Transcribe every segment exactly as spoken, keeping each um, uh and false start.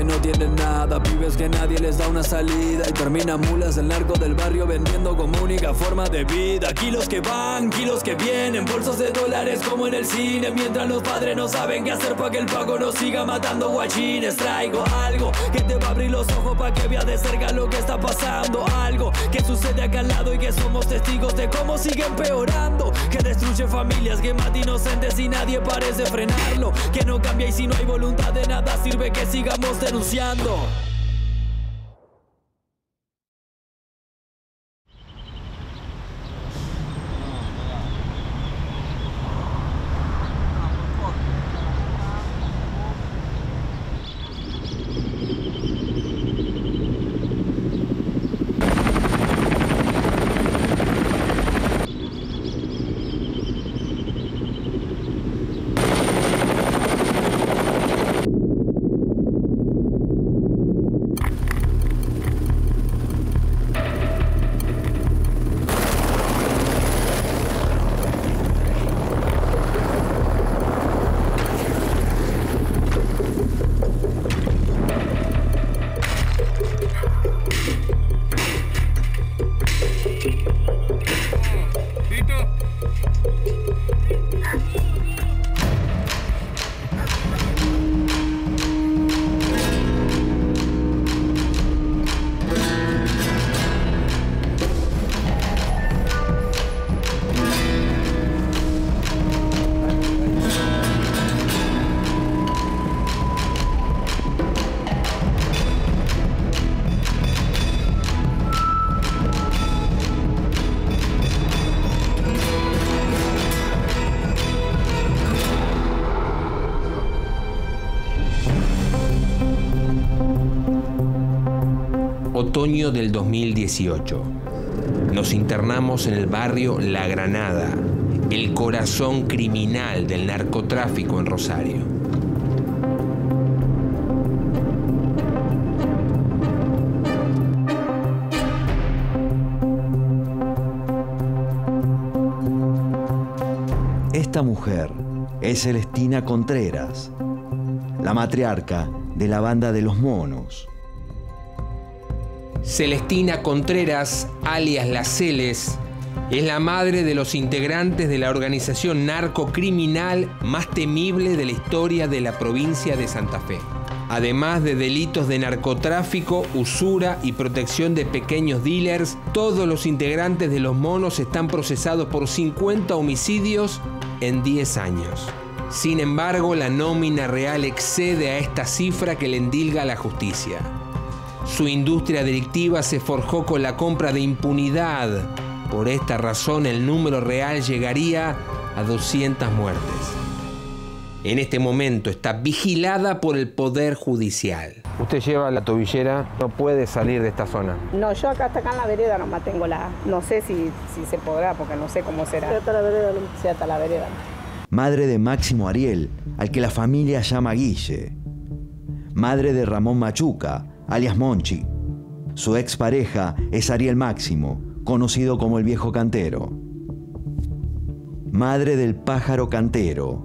que no tienen nada, pibes que nadie les da una salida y terminan mulas el narco del barrio vendiendo como única forma de vida. Kilos que van, kilos que vienen, bolsos de dólares como en el cine, mientras los padres no saben qué hacer para que el pago no siga matando guachines. Traigo algo que te va a abrir los ojos para que veas de cerca lo que está pasando, algo que sucede acá al lado y que somos testigos de cómo sigue empeorando, que destruye familias, que mata inocentes y nadie parece frenarlo, que no cambia y si no hay voluntad de nada sirve que sigamos denunciando. Otoño del dos mil dieciocho. Nos internamos en el barrio La Granada, el corazón criminal del narcotráfico en Rosario. Esta mujer es Celestina Contreras, la matriarca de la banda de los monos. Celestina Contreras, alias Las Celes, es la madre de los integrantes de la organización narcocriminal más temible de la historia de la provincia de Santa Fe. Además de delitos de narcotráfico, usura y protección de pequeños dealers, todos los integrantes de los monos están procesados por cincuenta homicidios en diez años. Sin embargo, la nómina real excede a esta cifra que le endilga la justicia. Su industria delictiva se forjó con la compra de impunidad. Por esta razón, el número real llegaría a doscientas muertes. En este momento está vigilada por el Poder Judicial. Usted lleva la tobillera, no puede salir de esta zona. No, yo acá hasta acá en la vereda nomás tengo la... No sé si, si se podrá, porque no sé cómo será. Sí, hasta la vereda. Sí, hasta la vereda. Madre de Máximo Ariel, al que la familia llama Guille. Madre de Ramón Machuca, alias Monchi. Su expareja es Ariel Máximo, conocido como el Viejo Cantero. Madre del Pájaro Cantero.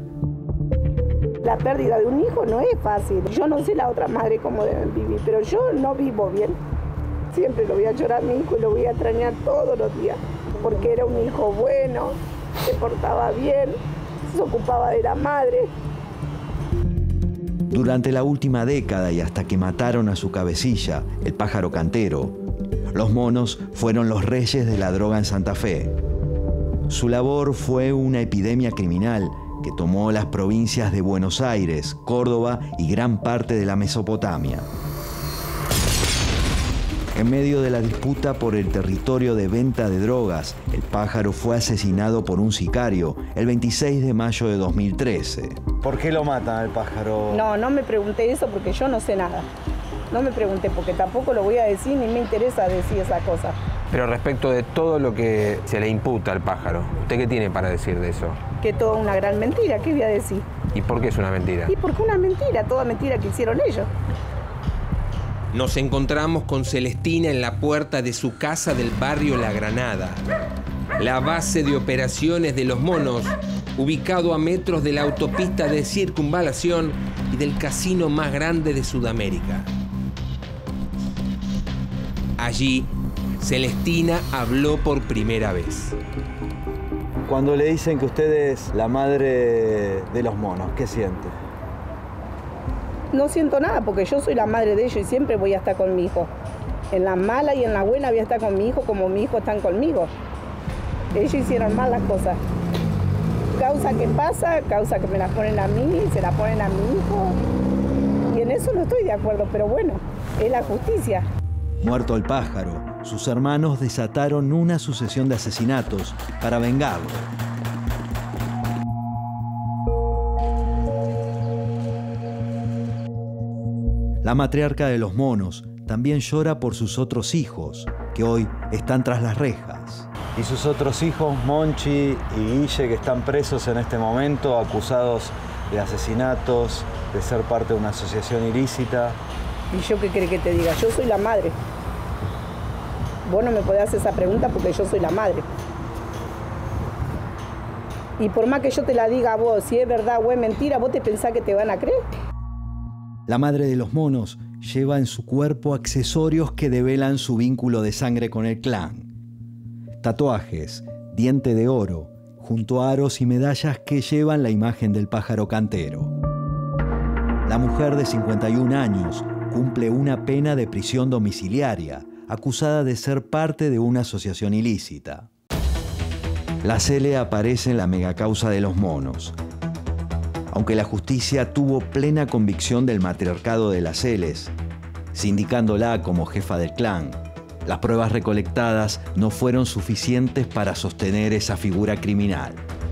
La pérdida de un hijo no es fácil. Yo no sé la otra madre cómo deben vivir, pero yo no vivo bien. Siempre lo voy a llorar a mi hijo y lo voy a extrañar todos los días, porque era un hijo bueno, se portaba bien, se ocupaba de la madre. Durante la última década y hasta que mataron a su cabecilla, el Pájaro Cantero, los monos fueron los reyes de la droga en Santa Fe. Su labor fue una epidemia criminal que tomó las provincias de Buenos Aires, Córdoba y gran parte de la Mesopotamia. En medio de la disputa por el territorio de venta de drogas, el Pájaro fue asesinado por un sicario el veintiséis de mayo de dos mil trece. ¿Por qué lo matan al Pájaro? No, no me pregunté eso porque yo no sé nada. No me pregunté porque tampoco lo voy a decir ni me interesa decir esa cosa. Pero respecto de todo lo que se le imputa al Pájaro, ¿usted qué tiene para decir de eso? Que todo una gran mentira, ¿qué voy a decir? ¿Y por qué es una mentira? Y porque una mentira, toda mentira que hicieron ellos. Nos encontramos con Celestina en la puerta de su casa del barrio La Granada. la base de operaciones de Los Monos, ubicado a metros de la autopista de circunvalación y del casino más grande de Sudamérica. Allí, Celestina habló por primera vez. Cuando le dicen que usted es la madre de los monos, ¿qué siente? No siento nada porque yo soy la madre de ellos y siempre voy a estar con mi hijo. En la mala y en la buena voy a estar con mi hijo como mi hijo están conmigo. Ellos hicieron mal las cosas. Causa que pasa, causa que me las ponen a mí, se la ponen a mi hijo. Y en eso no estoy de acuerdo, pero bueno, es la justicia. Muerto el pájaro, sus hermanos desataron una sucesión de asesinatos para vengarlo. La matriarca de Los Monos también llora por sus otros hijos, que hoy están tras las rejas. Y sus otros hijos, Monchi y Guille, que están presos en este momento, acusados de asesinatos, de ser parte de una asociación ilícita. ¿Y yo qué querés que te diga? Yo soy la madre. Vos no me podés hacer esa pregunta porque yo soy la madre. Y por más que yo te la diga a vos, si es verdad o es mentira, ¿vos te pensás que te van a creer? La madre de Los Monos lleva en su cuerpo accesorios que develan su vínculo de sangre con el clan. Tatuajes, diente de oro, junto a aros y medallas que llevan la imagen del pájaro cantero. La mujer de cincuenta y un años cumple una pena de prisión domiciliaria, acusada de ser parte de una asociación ilícita. La Cele aparece en la megacausa de Los Monos. Aunque la justicia tuvo plena convicción del matriarcado de las Celes, sindicándola como jefa del clan, las pruebas recolectadas no fueron suficientes para sostener esa figura criminal.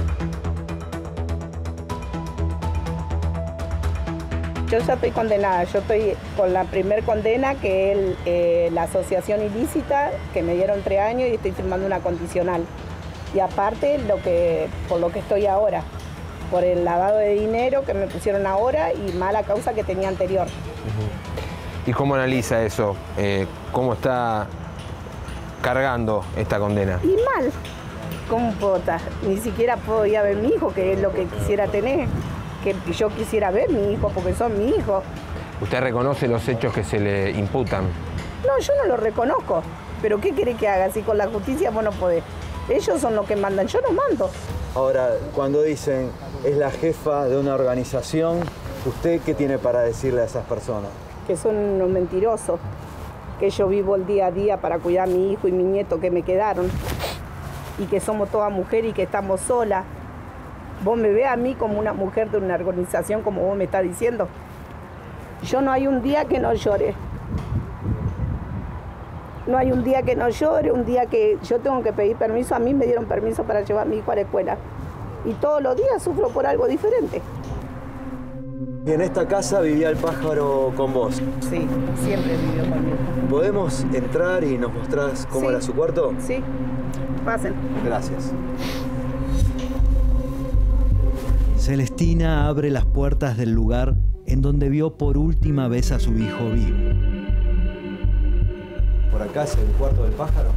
Yo ya estoy condenada, yo estoy con la primer condena, que es el, eh, la asociación ilícita, que me dieron tres años y estoy firmando una condicional. Y aparte, lo que, por lo que estoy ahora, por el lavado de dinero que me pusieron ahora y mala causa que tenía anterior. ¿Y cómo analiza eso? Eh, ¿Cómo está cargando esta condena? Y mal. ¿Cómo puedo estar? Ni siquiera puedo ir a ver a mi hijo, que es lo que quisiera tener. Que yo quisiera ver a mi hijo, porque son mi hijo. ¿Usted reconoce los hechos que se le imputan? No, yo no los reconozco. ¿Pero qué quiere que haga? Si con la justicia vos no podés. Ellos son los que mandan, yo no mando. Ahora, cuando dicen es la jefa de una organización, ¿usted qué tiene para decirle a esas personas? Que son unos mentirosos, que yo vivo el día a día para cuidar a mi hijo y mi nieto que me quedaron, y que somos todas mujeres y que estamos solas. Vos me ves a mí como una mujer de una organización, como vos me estás diciendo. Yo no hay un día que no llore. No hay un día que no llore, un día que yo tengo que pedir permiso. A mí me dieron permiso para llevar a mi hijo a la escuela. Y todos los días sufro por algo diferente. Y en esta casa vivía el pájaro con vos. Sí, siempre vivió conmigo. ¿Podemos entrar y nos mostrás cómo Sí. era su cuarto? Sí, pasen. Gracias. Celestina abre las puertas del lugar en donde vio por última vez a su hijo vivo. ¿Por acá es el cuarto del pájaro?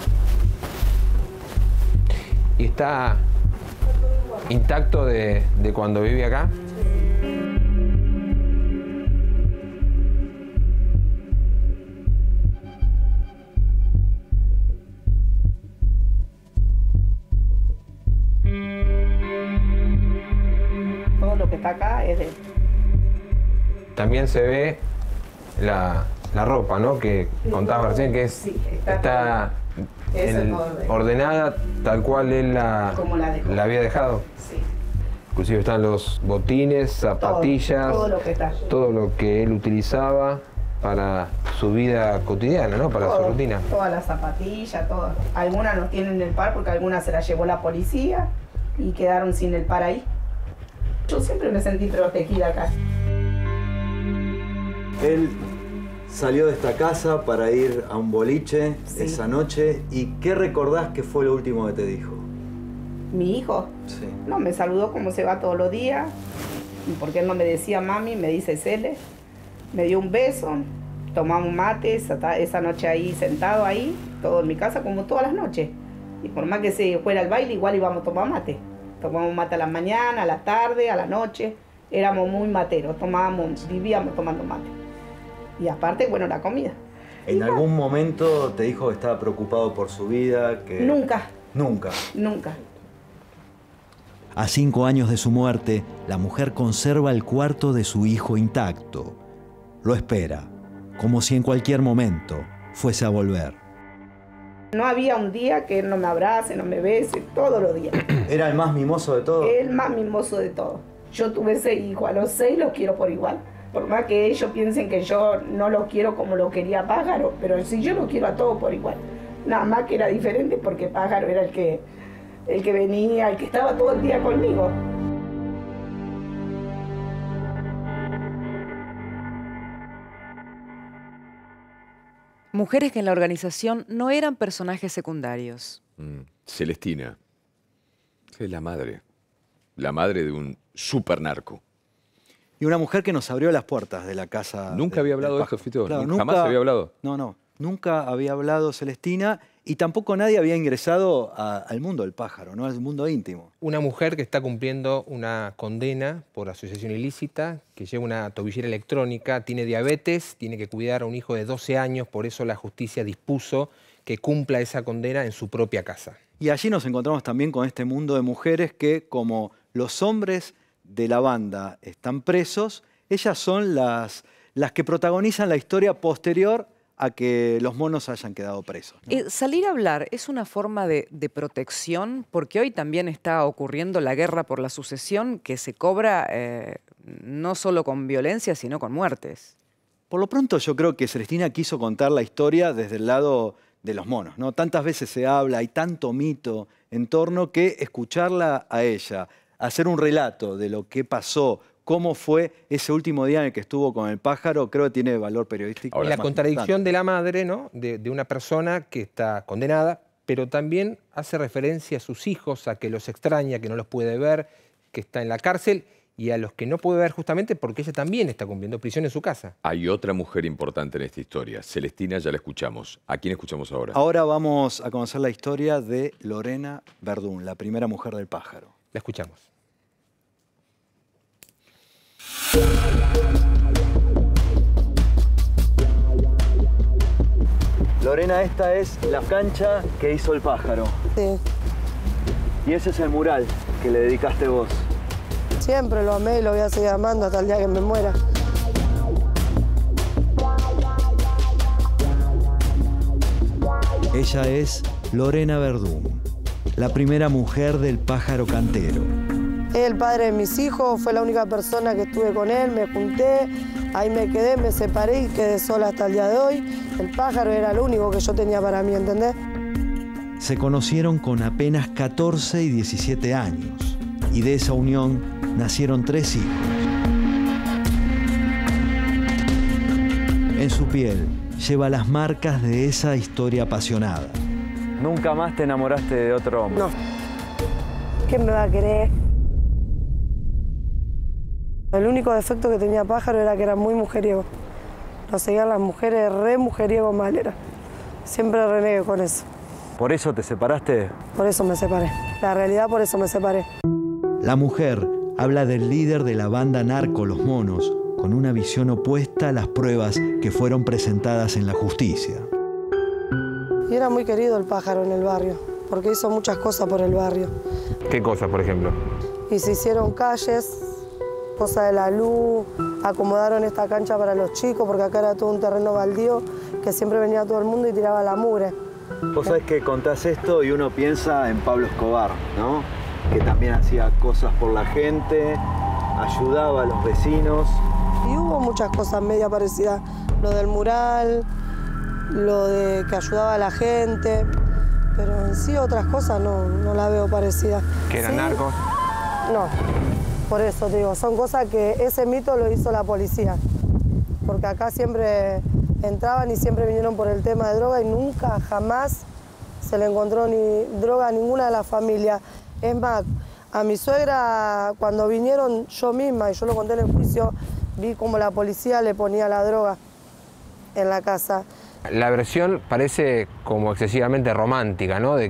¿Y está intacto de, de cuando vive acá? Todo lo que está acá es de él. También se ve la, la ropa, ¿no? Que contabas recién, que es, Sí, está está Eso en- todo de él. ordenada tal cual él la, Como la dejó. la había dejado. Sí. Inclusive están los botines, zapatillas, todo lo que está. todo lo que él utilizaba para su vida cotidiana, ¿no? Para Todo, su rutina. Todas las zapatillas, todas. Algunas no tienen el par porque algunas se las llevó la policía y quedaron sin el par ahí. Yo siempre me sentí protegida acá. Él salió de esta casa para ir a un boliche Sí. esa noche. ¿Y qué recordás que fue lo último que te dijo? Mi hijo, Sí. no, me saludó como se va todos los días. Y porque él no me decía mami, me dice Cele. Me dio un beso, tomamos mate, esa, esa noche ahí sentado ahí, todo en mi casa como todas las noches. Y por más que se fuera al baile, igual íbamos a tomar mate. Tomábamos mate a la mañana, a la tarde, a la noche. Éramos muy materos, tomábamos, vivíamos tomando mate. Y aparte, bueno, la comida. ¿En Igual. algún momento te dijo que estaba preocupado por su vida? Que... Nunca. Nunca. Nunca. A cinco años de su muerte, la mujer conserva el cuarto de su hijo intacto. Lo espera, como si en cualquier momento fuese a volver. No había un día que él no me abrace, no me bese, todos los días. ¿Era el más mimoso de todos? El más mimoso de todos. Yo tuve seis hijos, a los seis los quiero por igual. Por más que ellos piensen que yo no los quiero como lo quería Pájaro, pero sí, yo los quiero a todos por igual. Nada más que era diferente porque Pájaro era el que, el que venía, el que estaba todo el día conmigo. Mujeres que en la organización no eran personajes secundarios. Mm, Celestina. Es la madre. La madre de un super narco. Y una mujer que nos abrió las puertas de la casa. Nunca de, había hablado de esto, Fito. Claro, nunca, jamás había hablado. No, no. Nunca había hablado Celestina y tampoco nadie había ingresado a, al mundo del pájaro, ¿no? Al mundo íntimo. Una mujer que está cumpliendo una condena por asociación ilícita, que lleva una tobillera electrónica, tiene diabetes, tiene que cuidar a un hijo de doce años, por eso la justicia dispuso que cumpla esa condena en su propia casa. Y allí nos encontramos también con este mundo de mujeres que, como los hombres de la banda están presos, ellas son las, las que protagonizan la historia posterior a que los monos hayan quedado presos, ¿no? Eh, salir a hablar es una forma de, de protección, porque hoy también está ocurriendo la guerra por la sucesión que se cobra eh, no solo con violencia, sino con muertes. Por lo pronto yo creo que Celestina quiso contar la historia desde el lado de los monos, ¿no? Tantas veces se habla, hay tanto mito en torno que escucharla a ella, hacer un relato de lo que pasó, cómo fue ese último día en el que estuvo con el pájaro, creo que tiene valor periodístico. Ahora, la más contradicción importante. de la madre, ¿no? de, de una persona que está condenada, pero también hace referencia a sus hijos, a que los extraña, que no los puede ver, que está en la cárcel, y a los que no puede ver justamente porque ella también está cumpliendo prisión en su casa. Hay otra mujer importante en esta historia. Celestina ya la escuchamos. ¿A quién escuchamos ahora? Ahora vamos a conocer la historia de Lorena Verdún, la primera mujer del pájaro. La escuchamos. Lorena, esta es la cancha que hizo el pájaro. Sí, Y ese es el mural que le dedicaste vos. siempre lo amé y lo voy a seguir amando hasta el día que me muera. Ella es Lorena Verdún, la primera mujer del pájaro cantero. Es el padre de mis hijos, fue la única persona que estuve con él, me junté, ahí me quedé, me separé y quedé sola hasta el día de hoy. El pájaro era lo único que yo tenía para mí, ¿entendés? Se conocieron con apenas catorce y diecisiete años, y de esa unión nacieron tres hijos. En su piel lleva las marcas de esa historia apasionada. ¿Nunca más te enamoraste de otro hombre? No. ¿Quién me va a querer? El único defecto que tenía Pájaro era que era muy mujeriego. Lo seguían las mujeres, re mujeriego mal era. Siempre renegué con eso. ¿Por eso te separaste? Por eso me separé. La realidad, por eso me separé. La mujer habla del líder de la banda narco Los Monos, con una visión opuesta a las pruebas que fueron presentadas en la justicia. Y era muy querido el Pájaro en el barrio, porque hizo muchas cosas por el barrio. ¿Qué cosas, por ejemplo? Y se hicieron calles, cosas de la luz, acomodaron esta cancha para los chicos, porque acá era todo un terreno baldío, que siempre venía todo el mundo y tiraba la mugre. Vos sabés que contás esto y uno piensa en Pablo Escobar, ¿no? Que también hacía cosas por la gente, ayudaba a los vecinos. Y hubo muchas cosas media parecidas, lo del mural, lo de que ayudaba a la gente, pero en sí otras cosas no, no las veo parecidas. ¿Que eran Sí, narcos? No, por eso te digo, son cosas que ese mito lo hizo la policía, porque acá siempre entraban y siempre vinieron por el tema de droga y nunca, jamás se le encontró ni droga a ninguna de las familias. Es más, a mi suegra, cuando vinieron yo misma, y yo lo conté en el juicio, vi cómo la policía le ponía la droga en la casa. La versión parece como excesivamente romántica, ¿no? De que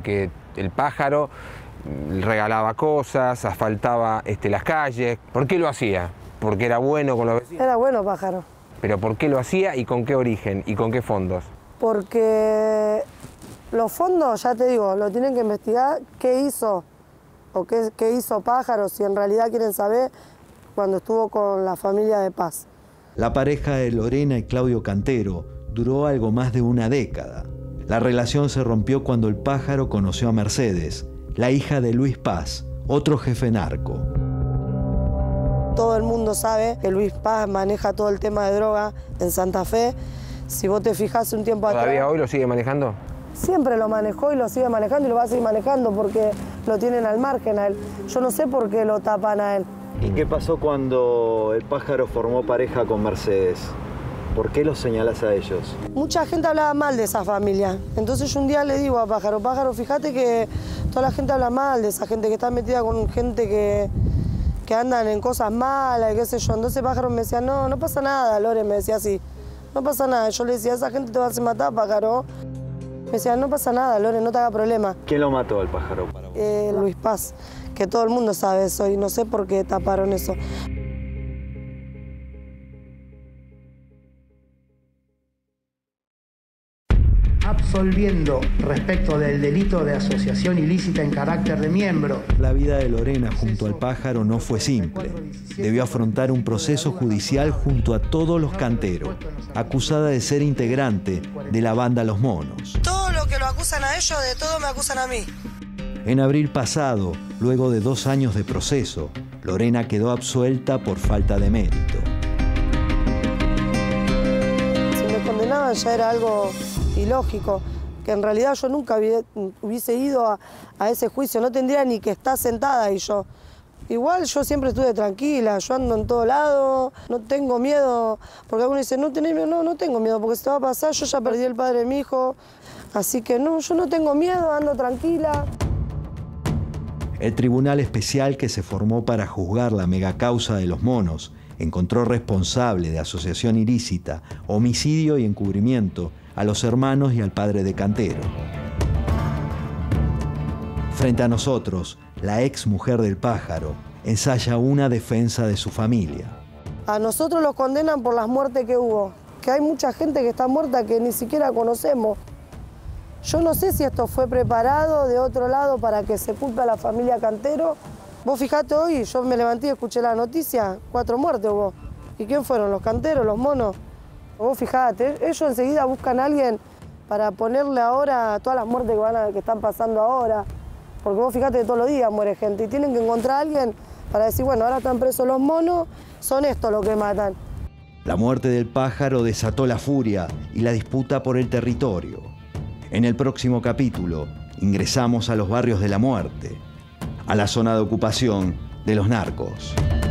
El pájaro regalaba cosas, asfaltaba este, las calles. ¿Por qué lo hacía? ¿Porque era bueno con los vecinos? Era bueno pájaro. ¿Pero por qué lo hacía y con qué origen y con qué fondos? Porque los fondos, ya te digo, lo tienen que investigar qué hizo o qué, qué hizo Pájaro, si en realidad quieren saber, cuando estuvo con la familia de Paz. La pareja de Lorena y Claudio Cantero duró algo más de una década. La relación se rompió cuando el Pájaro conoció a Mercedes, la hija de Luis Paz, otro jefe narco. Todo el mundo sabe que Luis Paz maneja todo el tema de droga en Santa Fe. Si vos te fijás un tiempo atrás... ¿Todavía hoy lo sigue manejando? Siempre lo manejó y lo sigue manejando y lo va a seguir manejando porque lo tienen al margen a él. Yo no sé por qué lo tapan a él. ¿Y qué pasó cuando el Pájaro formó pareja con Mercedes? ¿Por qué los señalás a ellos? Mucha gente hablaba mal de esa familia. Entonces yo un día le digo a Pájaro, Pájaro, fíjate que toda la gente habla mal de esa gente que está metida con gente que, que andan en cosas malas y qué sé yo. Entonces Pájaro me decía, no, no pasa nada, Lore, me decía así. No pasa nada. Yo le decía, esa gente te va a hacer matar, Pájaro. Me decía, no pasa nada, Lore, no te haga problema. ¿Quién lo mató al Pájaro? Eh, Luis Paz, que todo el mundo sabe eso y no sé por qué taparon eso. Absolviendo respecto del delito de asociación ilícita en carácter de miembro. La vida de Lorena junto al Pájaro no fue simple. Debió afrontar un proceso judicial junto a todos los Cantero, acusada de ser integrante de la banda Los Monos. Todo lo que lo acusan a ellos, de todo me acusan a mí. En abril pasado, luego de dos años de proceso, Lorena quedó absuelta por falta de mérito. Si me condenaban ya era algo ilógico, que en realidad yo nunca hubiese ido a, a ese juicio, no tendría ni que estar sentada ahí yo. Igual yo siempre estuve tranquila, yo ando en todo lado, no tengo miedo, porque algunos dicen, no tenés miedo, no, no tengo miedo, porque si te va a pasar, yo ya perdí el padre de mi hijo, así que no, yo no tengo miedo, ando tranquila. El tribunal especial que se formó para juzgar la megacausa de Los Monos encontró responsable de asociación ilícita, homicidio y encubrimiento a los hermanos y al padre de Cantero. Frente a nosotros, la ex mujer del Pájaro ensaya una defensa de su familia. A nosotros los condenan por las muertes que hubo, que hay mucha gente que está muerta que ni siquiera conocemos. Yo no sé si esto fue preparado de otro lado para que se culpe a la familia Cantero. Vos fijate hoy, yo me levanté y escuché la noticia, cuatro muertes hubo. ¿Y quién fueron? ¿Los Canteros, los Monos? Vos fijate, ellos enseguida buscan a alguien para ponerle ahora todas las muertes que, van a, que están pasando ahora. Porque vos fijate que todos los días muere gente y tienen que encontrar a alguien para decir, bueno, ahora están presos los Monos, son estos los que matan. La muerte del Pájaro desató la furia y la disputa por el territorio. En el próximo capítulo, ingresamos a los barrios de la muerte, a la zona de ocupación de los narcos.